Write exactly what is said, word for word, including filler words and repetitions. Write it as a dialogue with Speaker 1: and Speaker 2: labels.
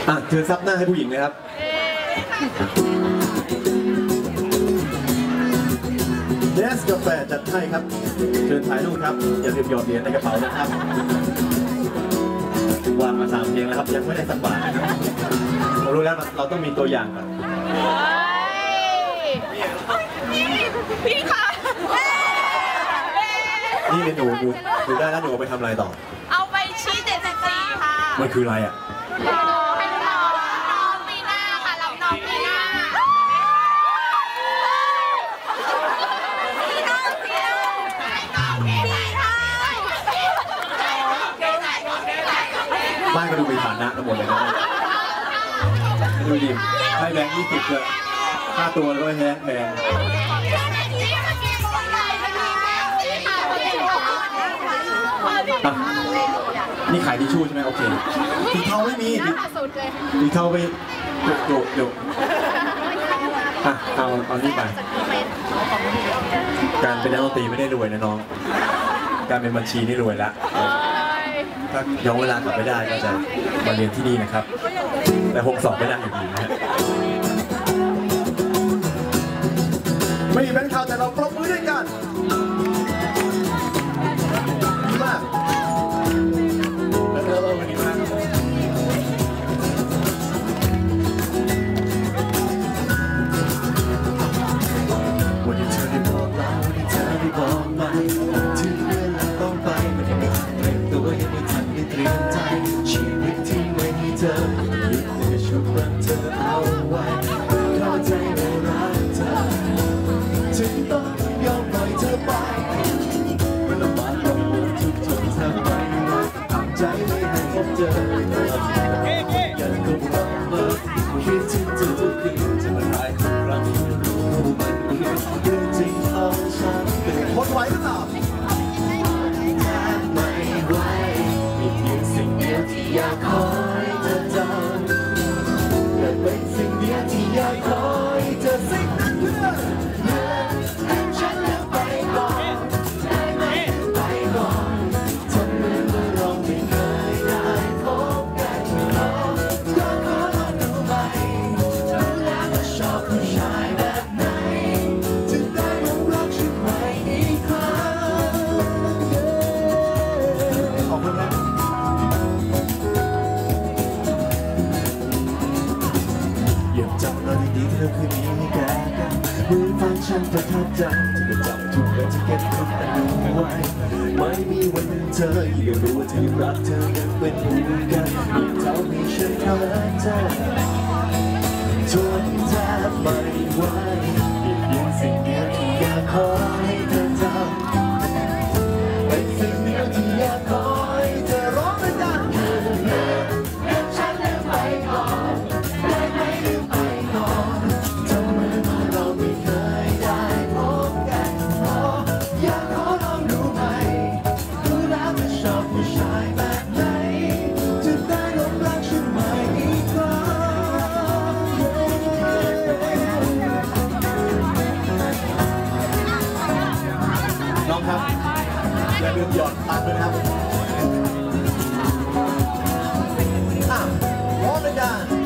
Speaker 1: อ่ะเชิญซับหน้าให้ผู้หญิงเลยครับเนสกาแฟจัดให้ครับเชิญถ่ายรูปครับอย่าลืมหยอดเหรียญในกระเป๋านะครับวางมาสามเพลงแล้วครับยังไม่ได้สักบาทผมรู้แล้วเราต้องมีตัวอย่างก่อน
Speaker 2: พี่ค่ะ
Speaker 1: นี่เป็นหนูหนูหนูได้แล้วหนูเอาไปทำอะไรต่อ
Speaker 2: เอาไปชี้เจ็ดสิบสี่ค่ะ
Speaker 1: มันคืออะไรอ่ะ
Speaker 2: ให้น้องน้องปีหน้าค่ะรับน้องปีหน้าปีหน้าปีหน้า
Speaker 1: บ้านก็ดูมีฐานะทั้งหมดเลยนะดูดิให้แบงค์ยี่สิบเลยค่าตัวแล้วก็แพงแพงนี่ขายทิชชู่ใช่ไหมโอเคสีเทาไม่มีสีเทาไปโดดเดี๋ยวอ่ะเอาเอานี่ไปการเป็นนักดนตรีไม่ได้รวยนะน้องการเป็นบัญชีนี่รวยแล้วถ้าย้อนเวลากลับไปได้ก็จะมาเรียนที่นี่นะครับแต่หกสอบไม่ได้อยู่ดีนะฮะไม่มีแบงค์เทาแต่เราปรบมือด้วยกันดีมากแล้วเออวันนี้มากวันนี้เธอได้บอกเราวันนี้เธอได้บอกมาถึงเวลาต้องไปไม่ได้ไม่ทันเตรียมตัวยังไม่ทันได้เตรียมใจชีวิตที่ไม่มีเธอยึดเหนี่ยวชุบรักเธอเอาไว้เข้าใจว่ารักเธอถึงต้องยอมปล่อยเธอไปเวลามาปล่อยมือทุกทนทำไปทำใจไม่ให้พบเจอยังคงรอเมื่อคิดถึงเธอทุกคืนจะมาหายทุกครั้งที่รู้มันคือเรื่องจริงเอาฉันเป็นคนไหวหรือเปล่าไม่ไหวมีเพียงสิ่งเดียวที่อยากขอให้เธอจำและเป็นสิ่งเดียวที่อยากขอให้เธอสิ่งนั้นเพื่อฉันเลือกไปก่อนได้ไหมไปก่อนทำเหมือนว่าเราไม่เคยได้พบกันหรอกก็ขอลองดูไหมรู้แล้วว่าชอบผู้ชายแบบไหนจะได้ลองรักฉันไว้อีกครั้งขอบคุณนะอย่าจำเราดีๆเธอคืนนี้ให้แก่กันมือฟังฉันประทับใจจะจำทุกและจะเก็บทุกอนุไว้ไม่มีวันลืมเธอยิ่งรู้ว่าเธอยังรักเธอยังเป็นห่วงกันยิ่งเท่ามีฉันเข้ามาเธอทนแทบไม่ไหวมีเพียงสิ่งเดียวที่อยากขอให้เธอจำเป็นสิ่งเดียวที่อยากขอให้เธอร้องดังๆคือเลือกฉันเลือกไปก่อนได้ไหมลืมไปก่อนทำเหมือนว่าเราไม่เคยได้พบกันหรอกอยากขอลองดูไหมรู้แล้วว่าชอบผู้ชายแบบไหนจะได้หลงรักฉันใหม่อีกครั้งน้องครับอย่าลืมหยอดตังค์ด้วยนะครับอ่ะพร้อมเลยกัน